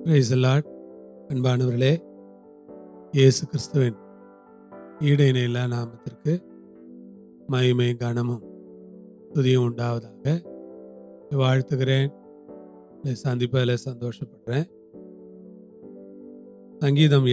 Praise the Lord. அன்பானவர்களே, இயேசு கிறிஸ்துவின் ஈடிணையில்லா நாமத்திற்கு மகிமை கனமும் துதியும் உண்டாவதாக. வாழ்த்துகிறேன். இதை சந்திப்பதில் சந்தோஷப்படுறேன். சங்கீதம்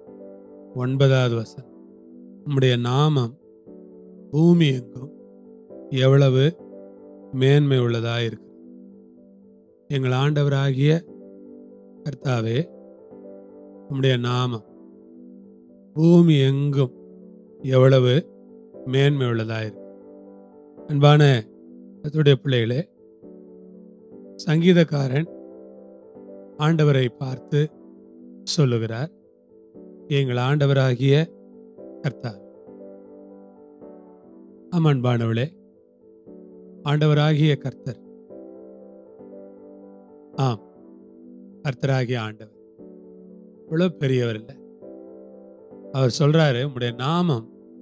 8:9 உம்முடைய நாமம் பூமி எங்கும் எவ்வளவு மேன்மை உள்ளதாக இருக்கு. எங்கள் ஆண்டவராகிய கர்த்தாவே, உம்முடைய நாமம் பூமி எங்கும் எவ்வளவு மேன்மை உள்ளதாக இருக்கு. அன்பான கர்த்தருடைய பிள்ளைகளே, சங்கீதக்காரன் ஆண்டவரை பார்த்து சொல்லுகிறார், எங்கள் ஆண்டவராகிய கர்த்தாவே. அன்பானவளே, ஆண்டவராகிய கர்த்தர், ஆம், கர்த்தராகிய ஆண்டவர் இவ்வளவு பெரியவர் இல்லை. அவர் சொல்றாரு, உம்முடைய நாமம்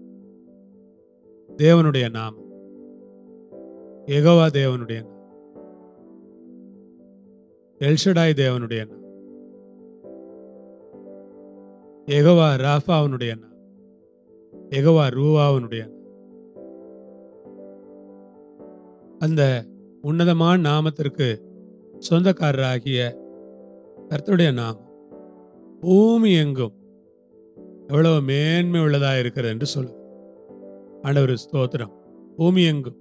தேவனுடைய நாமம், யெகோவா தேவனுடைய நாமம், எல்ஷடாய் தேவனுடைய நாமம், யெகோவா ராஃபாவுடைய நாமம், யெகோவா ரூவாவுடைய நாமம். அந்த உன்னதமான நாமத்திற்கு சொந்தக்காரராகிய கர்த்தருடைய நாமம் பூமி எங்கும் எவ்வளவு மேன்மை உள்ளதாக இருக்கிறது என்று சொல்லுது. ஆண்டவர் ஸ்தோத்திரம். பூமி எங்கும்,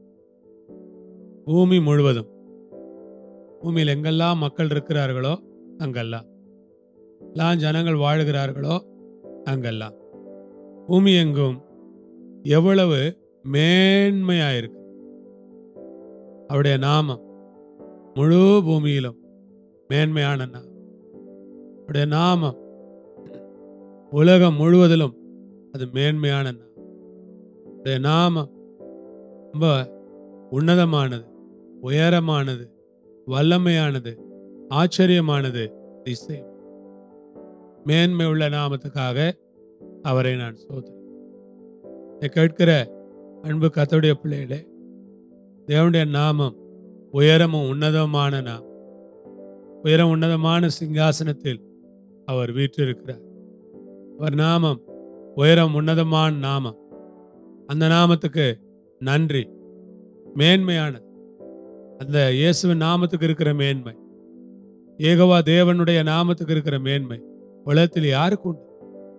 பூமி முழுவதும், பூமியில் எங்கெல்லாம் மக்கள் இருக்கிறார்களோ அங்கெல்லாம், எல்லாம் ஜனங்கள் வாழுகிறார்களோ அங்கெல்லாம், பூமி எங்கும் எவ்வளவு மேன்மையாயிருக்கு. அவருடைய நாமம் முழு பூமியிலும் மேன்மையான நாமம். அவருடைய நாமம் உலகம் முழுவதிலும் அது மேன்மையான நாமம். அவருடைய நாமம் ரொம்ப உன்னதமானது, உயரமானது, வல்லமையானது, ஆச்சரியமானது, அதிசயம். மேன்மை உள்ள நாமத்துக்காக அவரை நான் சோதனை கேட்கிற அன்பு கர்த்தருடைய பிள்ளைகளே, தேவனுடைய நாமம் உயரமும் உன்னதமான நாமம். உயரம் உன்னதமான சிங்காசனத்தில் அவர் வீற்றிருக்கிறார். அவர் நாமம் உயரம் உன்னதமான நாமம். அந்த நாமத்துக்கு நன்றி. மேன்மையானது அந்த இயேசுவின் நாமத்துக்கு இருக்கிற மேன்மை, யெகோவா தேவனுடைய நாமத்துக்கு இருக்கிற மேன்மை உலகத்தில் யாருக்கு உண்டு?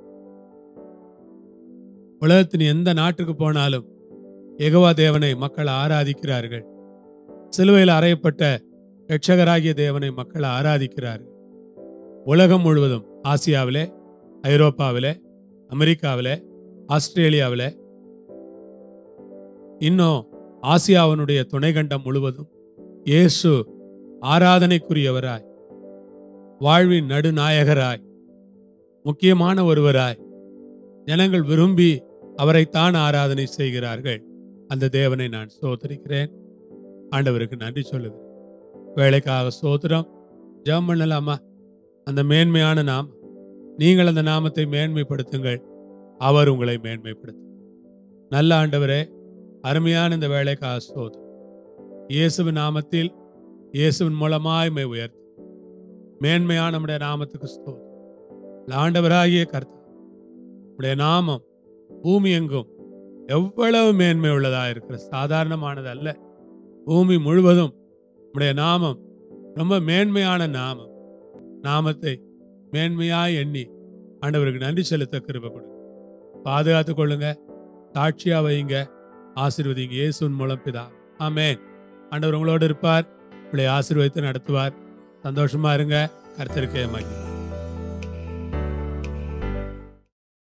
உலகத்தின் எந்த நாட்டுக்கு போனாலும் யெகோவா தேவனை மக்கள் ஆராதிக்கிறார்கள். சிலுவையில் அறையப்பட்ட இரட்சகராகிய தேவனை மக்கள் ஆராதிக்கிறார்கள். உலகம் முழுவதும், ஆசியாவிலே, ஐரோப்பாவிலே, அமெரிக்காவிலே, ஆஸ்திரேலியாவிலே, இன்னும் ஆசியாவினுடைய துணைக்கண்டம் முழுவதும் இயேசு ஆராதனைக்குரியவராய், வாழ்வின் நடுநாயகராய், முக்கியமான ஒருவராய் ஜனங்கள் விரும்பி அவரைத்தான் ஆராதனை செய்கிறார்கள். அந்த தேவனை நான் ஸ்தோத்திரிக்கிறேன். ஆண்டவருக்கு நன்றி சொல்லுகிறேன். வேலைக்காக ஸ்தோத்திரம். ஜெபம் பண்ணலாமா? அந்த மேன்மையான நாமம், நீங்கள் அந்த நாமத்தை மேன்மைப்படுத்துங்கள், அவர் உங்களை மேன்மைப்படுத்தும். நல்ல ஆண்டவரே, அருமையான இந்த வேலைக்காக ஸ்தோத்திரம். இயேசுவின் நாமத்தில், இயேசுவின் மூலமாய் மை உயர்த்து. மேன்மையான நம்முடைய நாமத்துக்கு ஸ்தோத்திரம். ஆண்டவராகிய கர்த்தர், உடைய நாமம் பூமி எங்கும் எவ்வளவு மேன்மை உள்ளதாக இருக்கிற, சாதாரணமானது அல்ல. பூமி முழுவதும் உடைய நாமம் ரொம்ப மேன்மையான நாமம். நாமத்தை மேன்மையாய் எண்ணி ஆண்டவருக்கு நன்றி செலுத்த கிருபை கொடுங்க. பாதுகாத்துக் கொள்ளுங்க, சாட்சியா வைங்க, ஆசீர்வதிங்க. இயேசுவின் மூலம் பிதாவே, ஆமென். ஆண்டவர் உங்களோடு இருப்பார், உங்களை ஆசீர்வதித்து நடத்துவார். சந்தோஷமா இருங்க. கர்த்தருக்கே மகிமை.